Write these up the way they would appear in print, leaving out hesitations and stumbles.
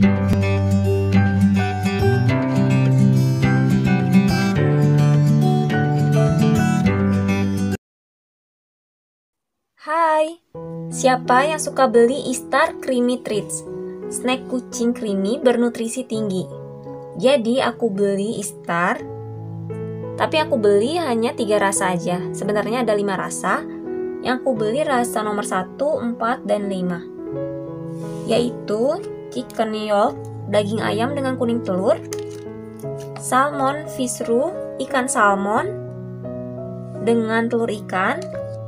Hai, siapa yang suka beli Istar Creamy Treats? Snack kucing creamy bernutrisi tinggi. Jadi aku beli Istar, tapi aku beli hanya 3 rasa aja. Sebenarnya ada 5 rasa. Yang aku beli rasa nomor 1, 4, dan 5, yaitu chicken yolk, daging ayam dengan kuning telur, salmon fish roe, ikan salmon dengan telur ikan,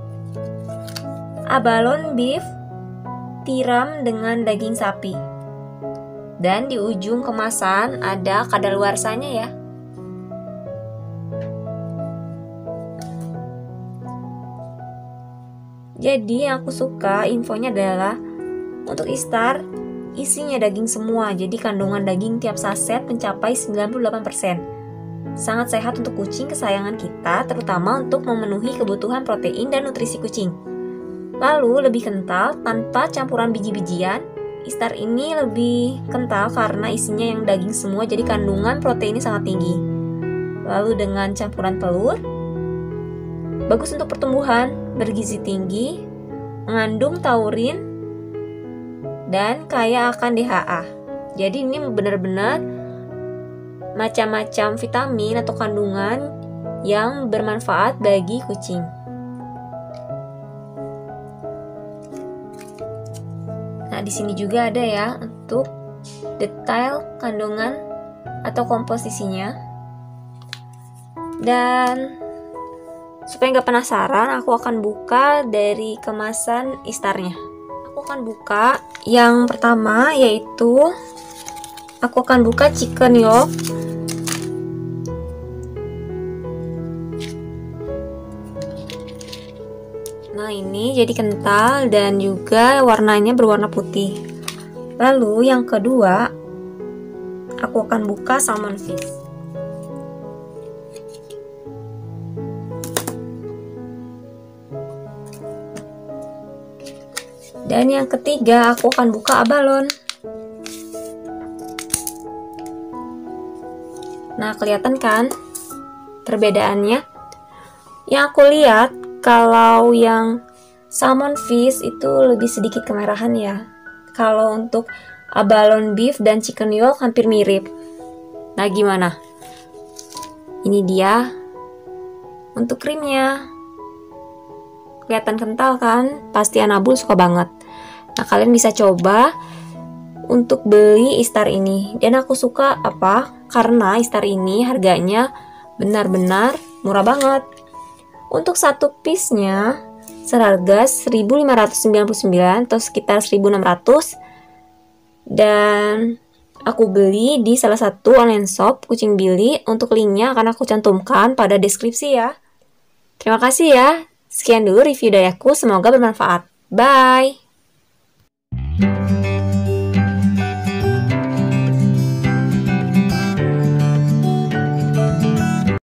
abalone beef, tiram dengan daging sapi. Dan di ujung kemasan ada kadaluarsanya ya. Jadi yang aku suka infonya adalah untuk Istar isinya daging semua. Jadi kandungan daging tiap saset mencapai 98%. Sangat sehat untuk kucing kesayangan kita, terutama untuk memenuhi kebutuhan protein dan nutrisi kucing. Lalu lebih kental tanpa campuran biji-bijian. Istar ini lebih kental karena isinya yang daging semua, jadi kandungan proteinnya sangat tinggi. Lalu dengan campuran telur, bagus untuk pertumbuhan, bergizi tinggi, mengandung taurin, dan kaya akan DHA. Jadi ini benar-benar macam-macam vitamin atau kandungan yang bermanfaat bagi kucing. Nah, di sini juga ada ya untuk detail kandungan atau komposisinya. Dan supaya nggak penasaran, aku akan buka dari kemasan Istarnya. Aku akan buka yang pertama, yaitu aku akan buka chicken yolk. Nah, ini jadi kental dan juga warnanya berwarna putih. Lalu yang kedua, aku akan buka salmon fish. Dan yang ketiga, aku akan buka abalone. Nah, kelihatan kan perbedaannya? Yang aku lihat, kalau yang salmon fish itu lebih sedikit kemerahan ya. Kalau untuk abalone beef dan chicken yolk hampir mirip. Nah, gimana? Ini dia untuk krimnya. Kelihatan kental kan? Pasti Anabul suka banget. Nah, kalian bisa coba untuk beli Istar ini. Dan aku suka apa? Karena Istar ini harganya benar-benar murah banget. Untuk satu piece-nya seharga 1.599 atau sekitar 1.600. Dan aku beli di salah satu online shop kucing Billy. Untuk linknya akan aku cantumkan pada deskripsi ya. Terima kasih ya. Sekian dulu review dari aku, semoga bermanfaat. Bye!